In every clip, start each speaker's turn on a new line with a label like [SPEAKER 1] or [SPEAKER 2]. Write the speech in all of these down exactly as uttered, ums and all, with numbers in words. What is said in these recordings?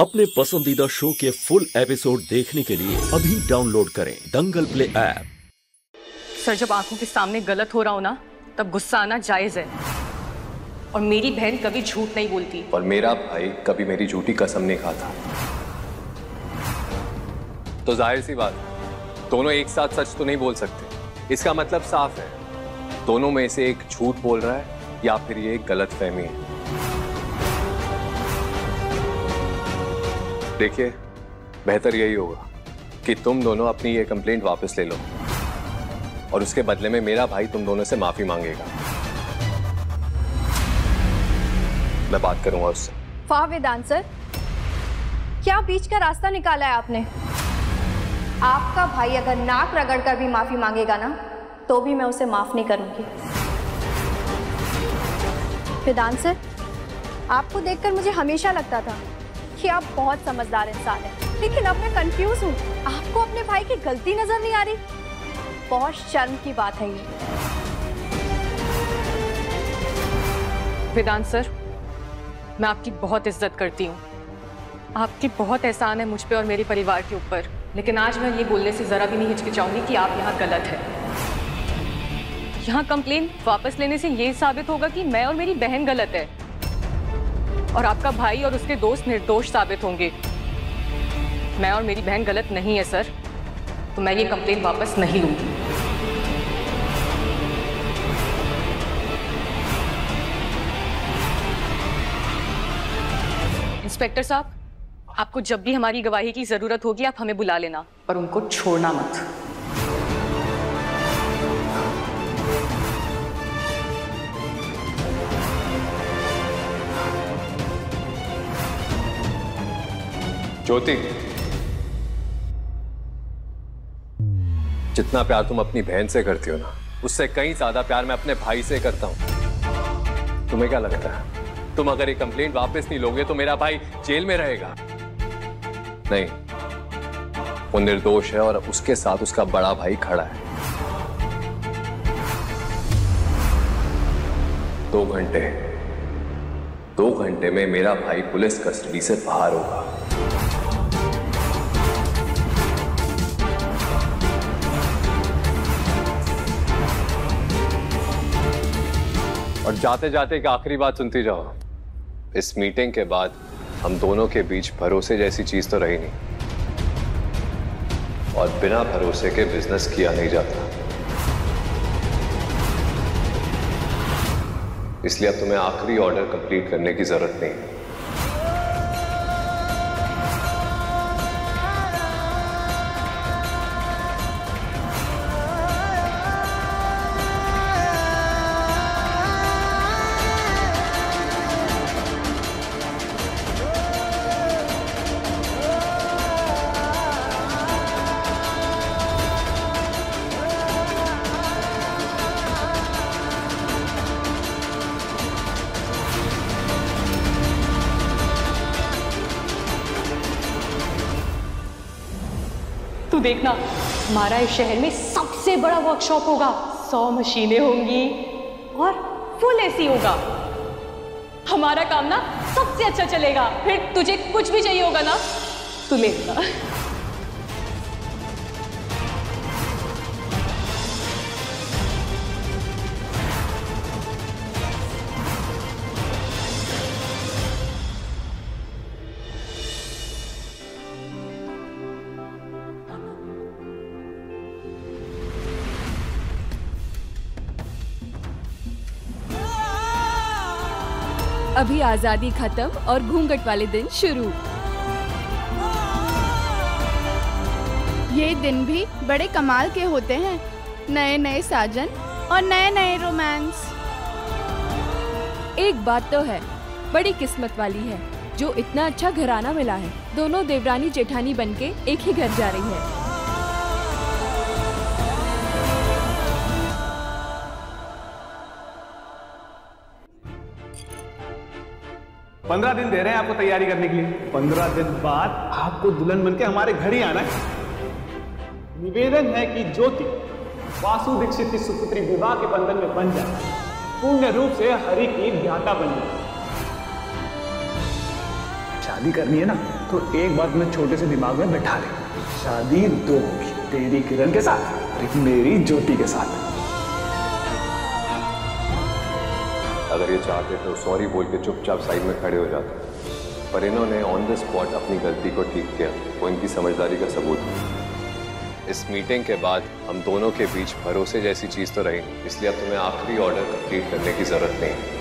[SPEAKER 1] अपने पसंदीदा शो के फुल एपिसोड देखने के लिए अभी डाउनलोड करें दंगल प्ले ऐप।
[SPEAKER 2] सर, जब आंखों के सामने गलत हो रहा हो ना, तब गुस्सा आना जायज है। और मेरी बहन कभी झूठ नहीं बोलती
[SPEAKER 3] और मेरा भाई कभी मेरी झूठी कसम नहीं खाता। तो जाहिर सी बात, दोनों एक साथ सच तो नहीं बोल सकते। इसका मतलब साफ है, दोनों में से एक झूठ बोल रहा है या फिर ये एक गलतफहमी है। देखिए, बेहतर यही होगा कि तुम दोनों अपनी ये कंप्लेंट वापस ले लो और उसके बदले में मेरा भाई तुम दोनों से माफी मांगेगा। मैं बात करूंगा उससे।
[SPEAKER 4] वाह वेदांत सर, क्या बीच का रास्ता निकाला है आपने। आपका भाई अगर नाक रगड़ कर भी माफी मांगेगा ना, तो भी मैं उसे माफ नहीं करूंगी। वेदांत सर, आपको देखकर मुझे हमेशा लगता था कि आप बहुत समझदार इंसान हैं, लेकिन अब मैं कंफ्यूज हूँ। आपको अपने भाई की गलती नजर नहीं आ रही। बहुत शर्म की बात है ये।
[SPEAKER 2] वेदांत सर, मैं आपकी बहुत इज्जत करती हूँ, आपकी बहुत एहसान है मुझ पे और मेरे परिवार के ऊपर, लेकिन आज मैं ये बोलने से जरा भी नहीं हिचकिचाऊंगी कि आप यहाँ गलत है। यहाँ कंप्लेन वापस लेने से ये साबित होगा कि मैं और मेरी बहन गलत है और आपका भाई और उसके दोस्त निर्दोष साबित होंगे। मैं और मेरी बहन गलत नहीं है सर, तो मैं ये कंप्लेन वापस नहीं लूंगी। इंस्पेक्टर साहब, आपको जब भी हमारी गवाही की जरूरत होगी आप हमें बुला लेना, पर उनको छोड़ना मत।
[SPEAKER 3] ज्योति, जितना प्यार तुम अपनी बहन से करती हो ना, उससे कहीं ज्यादा प्यार मैं अपने भाई से करता हूं। तुम्हें क्या लगता है, तुम अगर ये कंप्लेंट वापस नहीं लोगे तो मेरा भाई जेल में रहेगा? नहीं, वो निर्दोष है और उसके साथ उसका बड़ा भाई खड़ा है। दो घंटे दो घंटे में मेरा भाई पुलिस कस्टडी से बाहर होगा। और जाते जाते एक आखिरी बात सुनती जाओ, इस मीटिंग के बाद हम दोनों के बीच भरोसे जैसी चीज तो रही नहीं, और बिना भरोसे के बिजनेस किया नहीं जाता। इसलिए अब तुम्हें आखिरी ऑर्डर कंप्लीट करने की जरूरत नहीं है।
[SPEAKER 2] तू देखना, हमारा इस शहर में सबसे बड़ा वर्कशॉप होगा। सौ मशीनें होंगी और फुल एसी होगा। हमारा काम ना सबसे अच्छा चलेगा। फिर तुझे कुछ भी चाहिए होगा ना, तू ले लेना।
[SPEAKER 5] अभी आजादी खत्म और घूंघट वाले दिन शुरू।
[SPEAKER 6] ये दिन भी बड़े कमाल के होते हैं, नए नए साजन और नए नए रोमांस।
[SPEAKER 5] एक बात तो है, बड़ी किस्मत वाली है जो इतना अच्छा घराना मिला है। दोनों देवरानी जेठानी बनके एक ही घर जा रही है।
[SPEAKER 7] पंद्रह दिन दे रहे हैं आपको तैयारी करने के लिए। पंद्रह दिन बाद आपको दुल्हन बनके हमारे घर ही आना है। निवेदन है कि ज्योति वासु दीक्षित की सुपुत्री विवाह के बंधन में बन जाए, पूर्ण रूप से हरि की ज्ञाता बन जाए। शादी करनी है ना तो एक बात मैं छोटे से दिमाग में बैठा ले, शादी दो होगी, तेरी किरण के साथ और एक मेरी ज्योति के साथ।
[SPEAKER 3] अगर ये चाहते तो सॉरी बोल के चुपचाप साइड में खड़े हो जाते, पर इन्होंने ऑन द स्पॉट अपनी गलती को ठीक किया। वो इनकी समझदारी का सबूत है। इस मीटिंग के बाद हम दोनों के बीच भरोसे जैसी चीज तो रही नहीं, इसलिए अब तुम्हें आखिरी ऑर्डर कंप्लीट करने की जरूरत नहीं।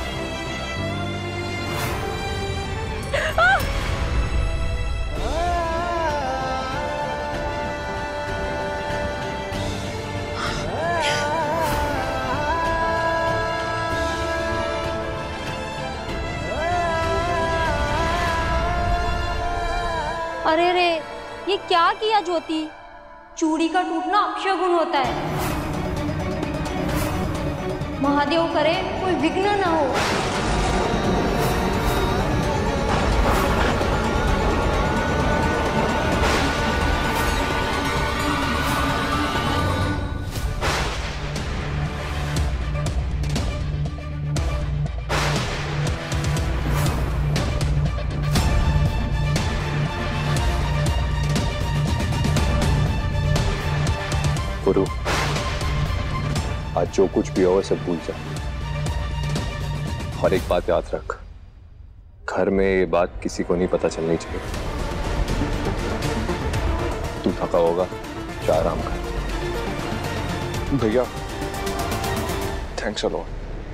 [SPEAKER 8] अरे रे, ये क्या किया ज्योति? चूड़ी का टूटना अपशगुन होता है। महादेव करे कोई विघ्न न हो।
[SPEAKER 3] गुरु, आज जो कुछ भी हो सब भूल जा। और एक बात याद रख, घर में ये बात किसी को नहीं पता चलनी चाहिए। तू थका होगा, जा आराम कर।
[SPEAKER 9] भैया थैंक्स अ लॉट।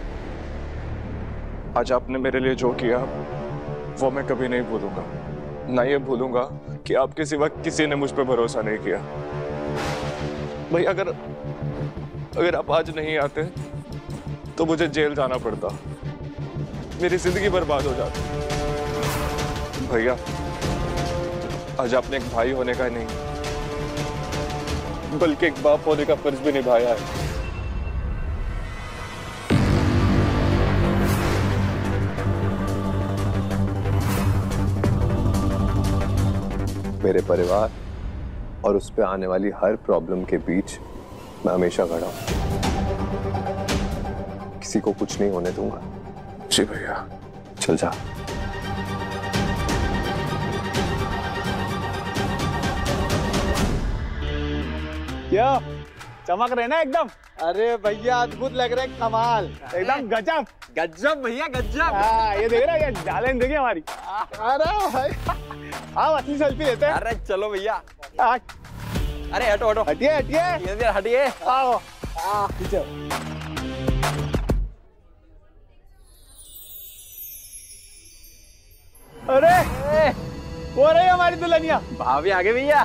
[SPEAKER 9] आज आपने मेरे लिए जो किया वो मैं कभी नहीं भूलूंगा। ना ये भूलूंगा कि आपके सिवा किसी ने मुझ पर भरोसा नहीं किया। भाई अगर अगर आप आज नहीं आते तो मुझे जेल जाना पड़ता, मेरी जिंदगी बर्बाद हो जाती। भैया आज आपने एक भाई होने का नहीं बल्कि एक बाप होने का फर्ज भी निभाया है।
[SPEAKER 3] मेरे परिवार और उस पे आने वाली हर प्रॉब्लम के बीच मैं हमेशा खड़ा हूं। किसी को कुछ नहीं होने दूंगा।
[SPEAKER 9] जी भैया।
[SPEAKER 3] चल जा।
[SPEAKER 7] क्या चमक रहे ना एकदम?
[SPEAKER 10] अरे भैया अद्भुत लग रहा है, कमाल,
[SPEAKER 7] एकदम गजब
[SPEAKER 10] गजब भैया गजब।
[SPEAKER 7] हाँ, ये देख रहा है, ये डालें देखिए हमारी।
[SPEAKER 10] अरे भाई
[SPEAKER 7] हाँ, असली सेल्फी लेते हैं।
[SPEAKER 10] अरे चलो भैया।
[SPEAKER 7] हाँ।
[SPEAKER 10] अरे हटो हटो
[SPEAKER 7] हटिए हटिए
[SPEAKER 10] हटिए।
[SPEAKER 7] आओ अरे वो रही हमारी दुल्हनिया।
[SPEAKER 10] भाभी आगे भैया।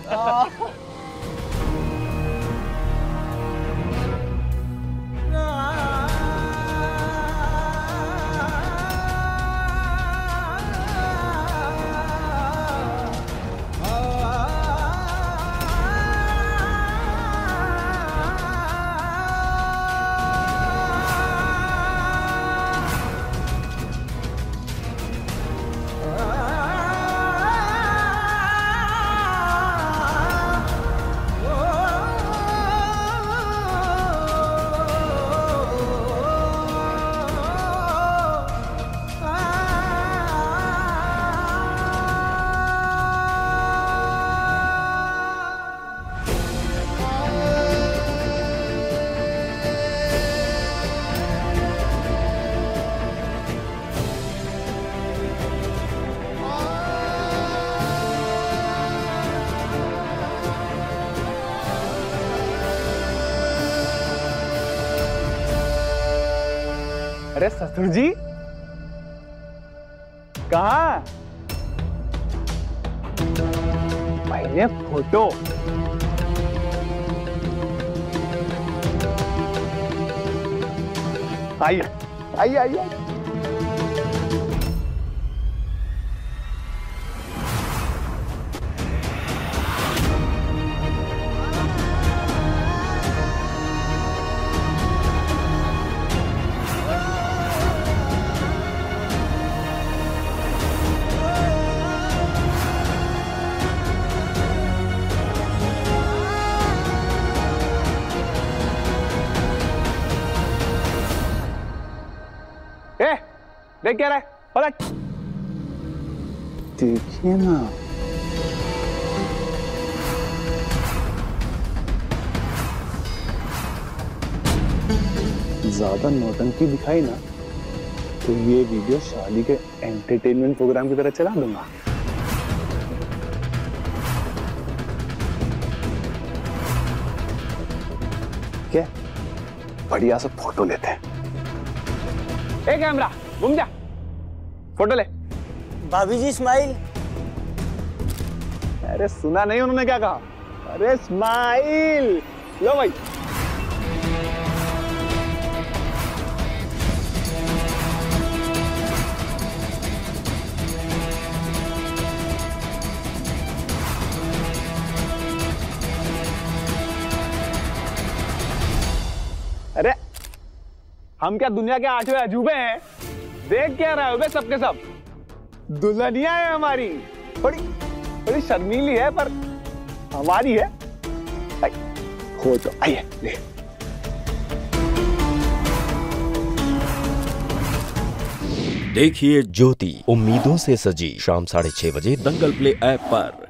[SPEAKER 7] अरे ससुर जी कहाँ? पहले फोटो। आइए आइए आइए। देख क्या रहा है? पलट। देखिए ना, ज्यादा नौटंकी दिखाई ना तो ये वीडियो शादी के एंटरटेनमेंट प्रोग्राम की तरह चला दूंगा। क्या बढ़िया से फोटो लेते हैं। ए कैमरा घूम जा, फोटो ले।
[SPEAKER 10] भाभी जी स्माइल।
[SPEAKER 7] अरे सुना नहीं उन्होंने क्या कहा? अरे स्माइल। लो भाई। अरे हम क्या दुनिया के आठवें अजूबे हैं? देख क्या रहे हो बे सबके सब? दुल्हनिया है हमारी, बड़ी बड़ी शर्मीली है पर हमारी है। हो तो आइए ले।
[SPEAKER 1] देखिए ज्योति, उम्मीदों से सजी, शाम साढ़े छह बजे दंगल प्ले ऐप पर।